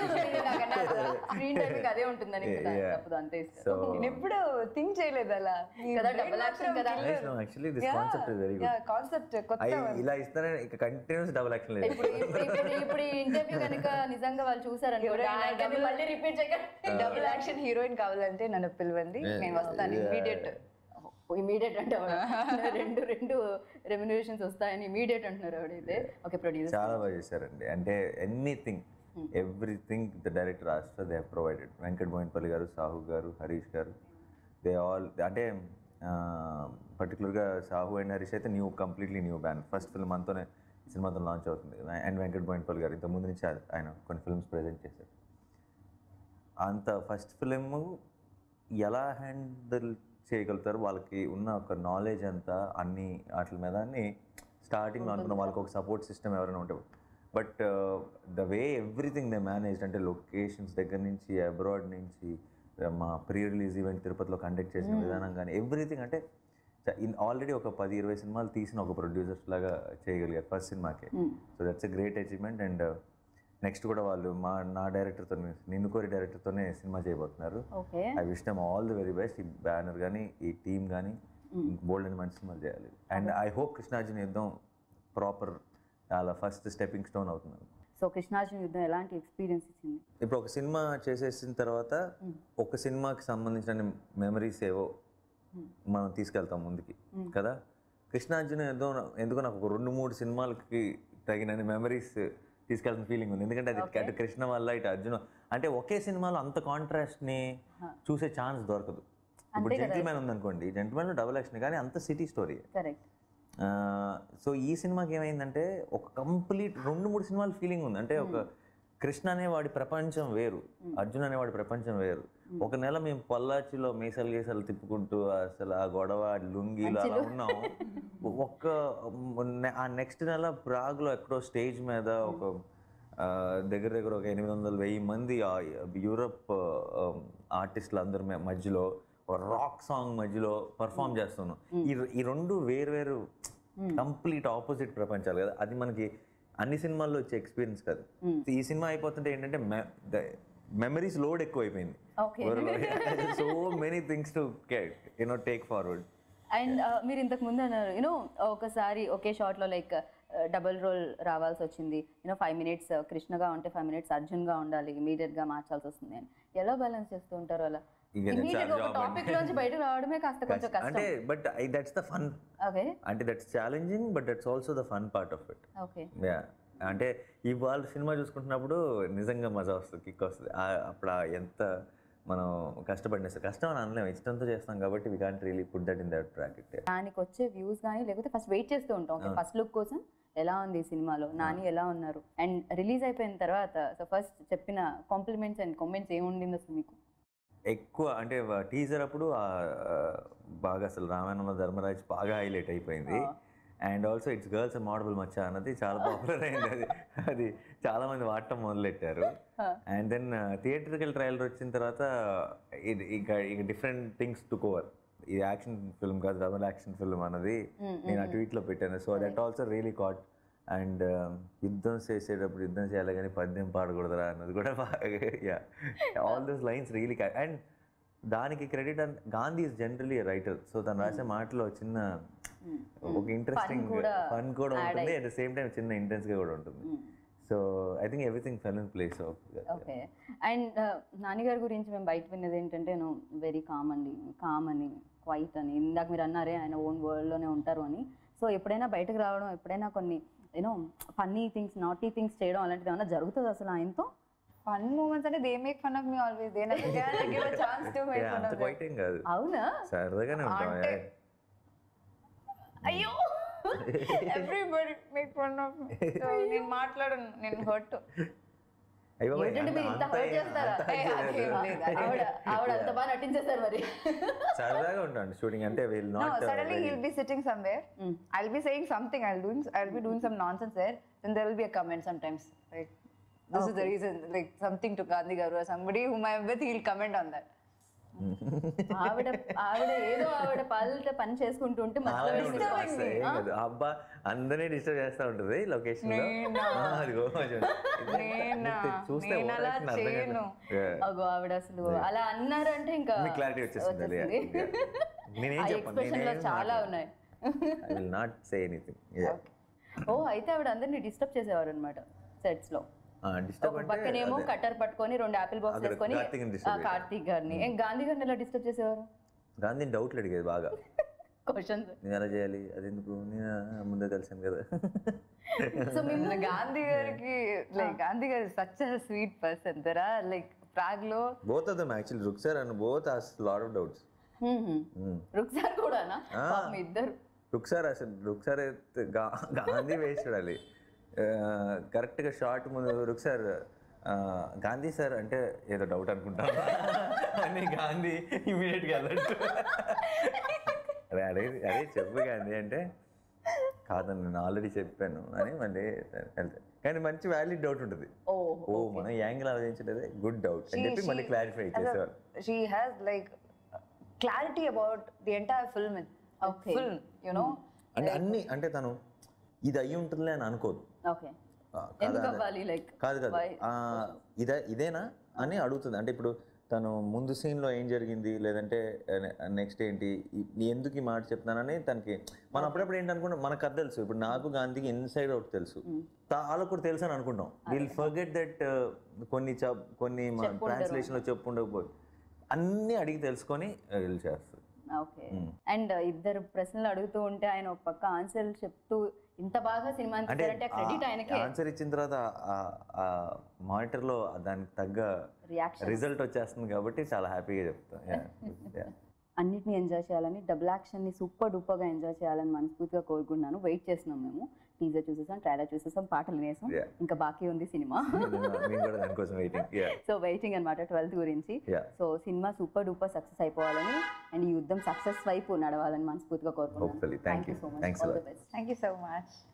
స్క్రీన్ టైమింగ్ అదే ఉంటుందని అంతే. సో నేను ఎప్పుడు థింక్ చేయలేదు అలా కదా, డబుల్ యాక్షన్ కదా. Actually this concept is very good concept. కొత్త ఇలా ఇస్తానే ఇక కంటిన్యూస్ డబుల్ యాక్షన్ లేదు. ఇప్పుడు ఈ ఇంటర్వ్యూ కనుక నిజంగా వాళ్ళు చూసారనుకోండి, మళ్ళీ రిపీట్ చేయకండి. డబుల్ యాక్షన్ హీరోయిన్ కావాలంటే నన్ను పిలవండి, నేను వస్తాను ఇమీడియట్. ఇమీడియట్ అంటే రెండు రెండు రెమ్యునరేషన్స్ వస్తాయని ఇమీడియట్ అంటున్నారు ఆవిడైతే. ఓకే, ప్రొడ్యూసర్ చాలా బాగా చేశారండి. అంటే ఎనీథింగ్ ఎవ్రీథింగ్ ద డైరెక్టర్ ఆస్టర్ they have provided. Venkat Boinpally garu, Sahu గారు, హరీష్ గారు, దే ఆల్ అంటే పర్టికులర్గా సాహు అండ్ హరీష్ అయితే new completely new banner. First film అంతోనే సినిమాతో లాంచ్ అవుతుంది. అండ్ వెంకట్ బోయిన్పల్లి గారు ఇంతకుముందు నుంచి ఆయన కొన్ని ఫిల్మ్స్ ప్రజెంట్ చేశారు. అంత ఫస్ట్ ఫిలిం ఎలా హ్యాండిల్ చేయగలుగుతారు, వాళ్ళకి ఉన్న ఒక నాలెడ్జ్ అంతా అన్ని వాటి మీద అన్ని స్టార్టింగ్లో అనుకున్న వాళ్ళకి ఒక సపోర్ట్ సిస్టమ్ ఎవరైనా ఉంటారు. But the way everything they managed, అంటే లొకేషన్స్ దగ్గర నుంచి అబ్రాడ్ నుంచి మా ప్రీ రిలీజ్ ఈవెంట్ తిరుపతిలో కండక్ట్ చేసిన విధానం కానీ ఎవ్రీథింగ్, అంటే ఆల్రెడీ ఒక పది ఇరవై సినిమాలు తీసిన ఒక ప్రొడ్యూసర్స్ లాగా చేయగలిగారు ఫస్ట్ సినిమాకే. So that's a great achievement. And next కూడా వాళ్ళు మా నా డైరెక్టర్తో, నిన్ను కోరి డైరెక్టర్తోనే సినిమా చేయబోతున్నారు. I wish them all the very best. ఈ బ్యానర్ కానీ ఈ టీమ్ కానీ బోల్డ్ అని మంచి సినిమాలు చేయాలి. And I hope Krishnarjuna Yuddham proper అలా ఫస్ట్ స్టెప్పింగ్ స్టోన్ అవుతుంది. సో కృష్ణార్జున యుద్ధం ఎలాంటి ఎక్స్పీరియన్స్ ఇచ్చింది? ఇప్పుడు ఒక సినిమా చేసేసిన తర్వాత ఒక సినిమాకి సంబంధించిన మెమరీస్ ఏవో మనం తీసుకెళ్తాం ముందుకి కదా. కృష్ణార్జున యుద్ధం ఎందుకో నాకు ఒక రెండు మూడు సినిమాలకి తగినన్ని మెమరీస్ తీసుకెళ్తున్న ఫీలింగ్ ఉంది. ఎందుకంటే అది అటు కృష్ణ వల్ల ఇటు అర్జున, అంటే ఒకే సినిమాలో అంత కాంట్రాస్ట్ని చూసే ఛాన్స్ దొరకదు. ఇప్పుడు జెంటిల్మెన్ ఉందనుకోండి, జెంటిల్మెన్లో డబుల్ యాక్షన్ కానీ అంత సిటీ స్టోరీ. సో ఈ సినిమాకి ఏమైందంటే ఒక కంప్లీట్ రెండు మూడు సినిమాల ఫీలింగ్ ఉంది. అంటే ఒక కృష్ణ అనేవాడి ప్రపంచం వేరు, అర్జున్ అనేవాడి ప్రపంచం వేరు. ఒక నెల మేము పొల్లాచిలో మీసాలు గీసాలు తిప్పుకుంటూ అసలు ఆ గొడవ లుంగీలు అలా ఉన్నాం. ఒక్క ఆ నెక్స్ట్ నెల ప్రాగ్లో ఎక్కడో స్టేజ్ మీద ఒక దగ్గర దగ్గర ఒక ఎనిమిది వందల వెయ్యి మంది యూరప్ ఆర్టిస్టులు అందరి మధ్యలో రాక్ సాంగ్ మధ్యలో పర్ఫామ్ చేస్తున్నాం. ఈ ఈ రెండు వేరు వేరు కంప్లీట్ ఆపోజిట్ ప్రపంచాలు కదా. అది మనకి అన్ని సినిమాల్లో వచ్చే ఎక్స్పీరియన్స్ కాదు. ఈ సినిమా అయిపోతుంటే ఏంటంటే మెమరీస్ లోడ్ ఎక్కువ అయిపోయింది. So many things to you know take forward. And మీరు ఇంతకు ముందు అన్నారు యూనో ఒకసారి ఒకే షాట్లో లైక్ డబుల్ రోల్ రావాల్సి వచ్చింది, యూనో ఫైవ్ మినిట్స్ కృష్ణగా ఉంటే ఫైవ్ మినిట్స్ అర్జున్గా ఉండాలి, ఇమీడియట్గా మార్చాల్సి వస్తుంది అని. ఎలా బ్యాలెన్స్ చేస్తూ ఉంటారు అలా? టాపిక్ నుంచి బయటకు రావడమే కాస్త కొంచెం కష్టం. అంటే but that's the fun. Okay, అంటే that's challenging but that's also the fun part of it. Okay, yeah. అంటే ఇవాళ సినిమా చూసుకుంటున్నప్పుడు నిజంగా మజా వస్తుంది, కిక్ వస్తుంది. అప్పుడు ఎంత మనం కష్టపడిన కష్టం అని అనలేము, ఇష్టంతో చేస్తాం కాబట్టి we can't really put that in that bracket. దానికి వచ్చే వ్యూస్ కానీ లేకపోతే ఫస్ట్ వెయిట్ చేస్తూ ఉంటాం, ఓకే ఫస్ట్ లుక్ కోసం ఎలా ఉంది ఈ సినిమాలో, నాని ఎలా ఉన్నారు. అండ్ రిలీజ్ అయిపోయిన తర్వాత సో ఫస్ట్ చెప్పిన కాంప్లిమెంట్స్ అండ్ కామెంట్స్ ఏముండింది అసలు మీకు? ఎక్కువ అంటే టీజర్ అప్పుడు బాగా అసలు రామాయణంలో ధర్మరాజ్ బాగా హైలైట్ అయిపోయింది. అండ్ ఆల్సో ఇట్స్ గర్ల్స్ మోడబుల్ మచ్చ అన్నది చాలా పాపులర్ అయింది. అది అది చాలా మంది వాడటం మొదలెట్టారు. అండ్ దెన్ థియేట్రికల్ ట్రయలర్ వచ్చిన తర్వాత ఇది ఇంకా ఇక డిఫరెంట్ థింగ్స్ టుక్ ఓవర్. ఇది యాక్షన్ ఫిల్మ్ కాదు, డబుల్ యాక్షన్ ఫిల్మ్ అన్నది నేను ఆ ట్వీట్లో పెట్టాను. So that also really caught. And యుద్ధం చేసేటప్పుడు యుద్ధం చేయాలి కానీ పద్యం పాడకూడదురా అన్నది కూడా yeah all those lines really. And దానికి credit and Gandhi is generally writer. So తను రాసే మాటలో చిన్న ఒక ఇంట్రెస్టింగ్ ఫన్ కూడా ఉంటుంది, అట్ ద సేమ్ టైం చిన్న ఇంటెన్స్గా కూడా ఉంటుంది. So I think everything fell in place. Okay. And నాన్నగారి గురించి మేము బయట విన్నది ఏంటంటే నేను వెరీ కామ్ అండి, కామ్ అని, క్వైట్ అని. ఇందాక మీరు అన్నారే ఆయన ఓన్ వరల్డ్లోనే ఉంటారు అని. సో ఎప్పుడైనా బయటకు రావడం, ఎప్పుడైనా కొన్ని you know funny things, naughty things చేయడం అలాంటిది ఏమన్నా జరుగుతుంది అసలు ఆయనతో? ఫన్ మూమెంట్స్ అంటే they make fun of me always. They never give a chance to make fun of quiet ఏం కాదు, అవునా? సరదాగానే ఉంటాం. అయ్యో everybody make fun of me. So నేను మాట్లాడను, నేను హర్ట్. ఏంటంటే మీరు ఇంత హర్ట్ చేస్తారా? ఆవిడ ఆవిడ అంత బాగా నటించేస్తారు మరి. సరదాగా ఉంటాను షూటింగ్ అంటే. Will not suddenly he will be sitting somewhere, I will be saying something, I will do I will be doing some nonsense there, then there will be a comment sometimes like this is the reason, like something to Gandhi garu or somebody whom I am with, he will comment on that. ఆవిడ ఆవిడ ఏదో ఆవిడ పాలతో పని చేసుకుంటూ ఉంటే అబ్బా అందరినీ డిస్టర్బ్ చేస్తూ ఉంటుంది లొకేషన్ లో. చూస్తే అగో ఆవిడ అసలు అలా అన్నారంటే ఇంకా క్లారిటీ వచ్చేస్తుంది. నేనేం చెప్పను, చాలా ఉన్నాయి. I will not say anything. ఓ అయితే ఆవిడ అందరినీ డిస్టర్బ్ చేసేవారు అనమాట సెట్స్ లో. పక్కనేమో కట్టర్ పట్టుకొని రెండు ఆపిల్ బాక్స్ వేసుకొని కార్తీక్ గారిని, గాంధీ గారిని ఎలా డిస్టర్బ్ చేసేవారు? గాంధీని డౌట్లు అడిగేది బాగా, క్వశ్చన్స్. నేను ఎలా చేయాలి, అది ఎందుకు, నేను ముందే కలిసాను కదా. సో మిమ్మల్ని గాంధీ గారికి like Gandhi garu such a sweet person. There are like Prague లో both of them actually Ruk sir and both has lot of doubts. Ruk sir కూడానా? ఇద్దరు రుక్ సార్ అసలు రుక్ సార్ గాంధీ వేసి చూడాలి. కరెక్ట్గా షార్ట్ ముందు రుక్ సార్ గాంధీ సార్ అంటే ఏదో డౌట్ అనుకుంటాను అని గాంధీ ఇమీడియట్గా వెళ్ళట్టు అరే అదే అదే చెప్పు గాంధీ అంటే కాదని నేను ఆల్రెడీ చెప్పాను అని మళ్ళీ వెళ్తాను. కానీ మంచి వ్యాలిడ్ డౌట్ ఉంటుంది. ఓ మనం యాంగిల్ ఆలోచించలేదే, గుడ్ డౌట్ అని చెప్పి మళ్ళీ క్లారిఫై చేసేవారు. She has like clarity about the entire film film you know. అంటే అన్ని అంటే తను ఇది అయ్యి ఉంటుందిలే అని అనుకోదు. కాదు కాదు ఇదే ఇదేనా అని అడుగుతుంది. అంటే ఇప్పుడు తను ముందు సీన్లో ఏం జరిగింది, లేదంటే నెక్స్ట్ ఏంటి, ఎందుకు ఈ మాట చెప్తున్నానని తనకి మనం అప్పుడప్పుడు ఏంటి అనుకుంటాం, మనకు అది తెలుసు. ఇప్పుడు నాకు గాంధీకి ఇన్సైడ్ అవుట్ తెలుసు, వాళ్ళకు కూడా తెలుసు అని అనుకుంటాం. విల్ ఫర్గెట్ దట్ కొన్ని కొన్ని ట్రాన్స్లేషన్లో చెప్పు ఉండకపోయి అన్నీ అడిగి తెలుసుకొని వీళ్ళు చేస్తారు. ఓకే. అండ్ ఇద్దరు ప్రశ్నలు అడుగుతూ ఉంటే ఆయన ఒక పక్క ఆన్సర్లు చెప్తూ ఇంత బాగా సినిమా అంటే క్రెడిట్ ఆయనకి. ఆన్సర్ ఇచ్చిన తర్వాత మానిటర్ లో దానికి తగ్గ రిజల్ట్ వచ్చేస్తుంది కాబట్టి చాలా హ్యాపీగా చెప్తాను. అన్నిటిని ఎంజాయ్ చేయాలని, డబుల్ యాక్షన్ ని సూపర్ డూపర్గా ఎంజాయ్ చేయాలని మనస్ఫూర్తిగా కోరుకుంటున్నాను. వెయిట్ చేస్తున్నాం మేము. టీజర్ చూసేసాం, ట్రైలర్ చూసేసాం, పాటలు వినేసాం, ఇంకా బాకీ ఉంది సినిమా. సో వెయిటింగ్ అనమాట ట్వెల్త్ గురించి. So cinema super duper success అయిపోవాలని అండ్ ఈ యుద్ధం సక్సెస్ వైపు నడవాలని మనస్ఫూర్తిగా కోరుకుంటున్నాను. Thank you so much. All the best. Thank you so much.